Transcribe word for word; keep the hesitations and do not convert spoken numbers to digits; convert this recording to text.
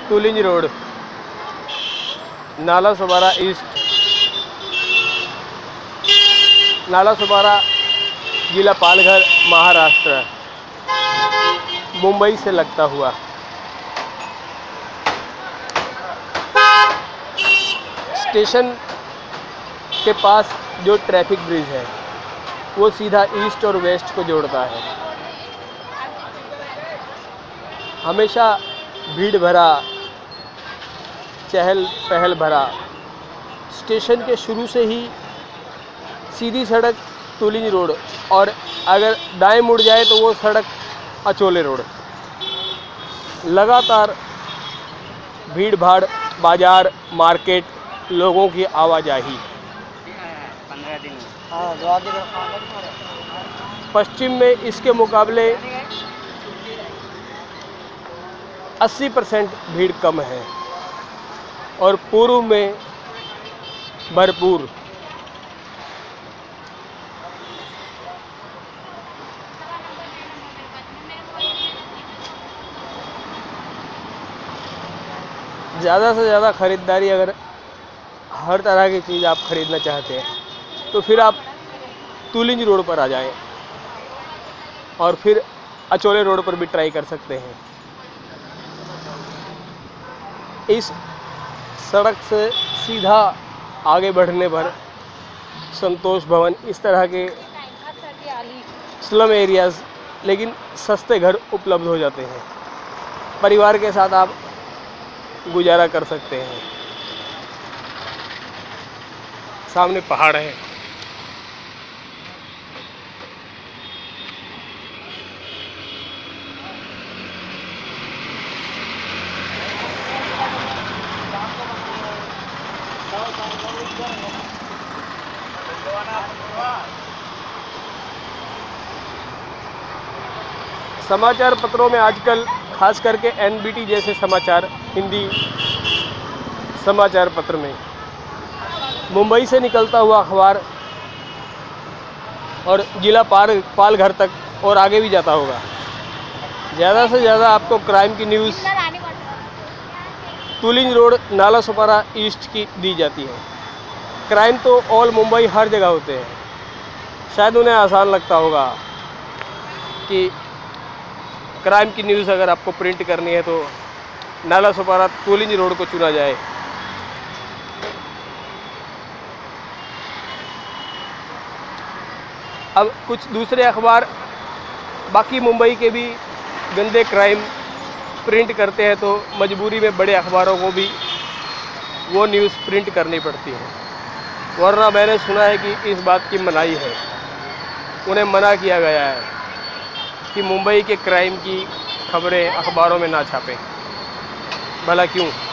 Tulinj road, Nala Sopara east, Nala Sopara, जिला पालघर, महाराष्ट्र, मुंबई से लगता हुआ। स्टेशन के पास जो ट्रैफिक ब्रिज है वो सीधा ईस्ट और वेस्ट को जोड़ता है। हमेशा भीड़ भरा, चहल पहल भरा। स्टेशन के शुरू से ही सीधी सड़क तुलिंज रोड, और अगर दाएं मुड़ जाए तो वो सड़क अचोले रोड। लगातार भीड़ भाड़, बाजार, मार्केट, लोगों की आवाजाही। पश्चिम में इसके मुकाबले अस्सी परसेंट भीड़ कम है और पूर्व में भरपूर। ज़्यादा से ज़्यादा ख़रीदारी, अगर हर तरह की चीज़ आप ख़रीदना चाहते हैं तो फिर आप तुलिंज रोड पर आ जाएं और फिर अचोले रोड पर भी ट्राई कर सकते हैं। इस सड़क से सीधा आगे बढ़ने पर संतोष भवन, इस तरह के स्लम एरियाज़ लेकिन सस्ते घर उपलब्ध हो जाते हैं। परिवार के साथ आप गुजारा कर सकते हैं। सामने पहाड़ है। समाचार पत्रों में आजकल खास करके एन बी टी जैसे समाचार, हिंदी समाचार पत्र में मुंबई से निकलता हुआ अखबार और जिला पाल पालघर तक और आगे भी जाता होगा। ज़्यादा से ज़्यादा आपको क्राइम की news Tulinj road, Nala Sopara east की दी जाती है। क्राइम तो ऑल मुंबई हर जगह होते हैं। शायद उन्हें आसान लगता होगा कि क्राइम की न्यूज़ अगर आपको प्रिंट करनी है तो नाला सोपारा तुलिंज रोड को चुना जाए। अब कुछ दूसरे अखबार बाकी मुंबई के भी गंदे क्राइम प्रिंट करते हैं तो मजबूरी में बड़े अखबारों को भी वो न्यूज़ प्रिंट करनी पड़ती है, वरना मैंने सुना है कि इस बात की मनाही है, उन्हें मना किया गया है कि मुंबई के क्राइम की खबरें अखबारों में ना छापें। भला क्यों?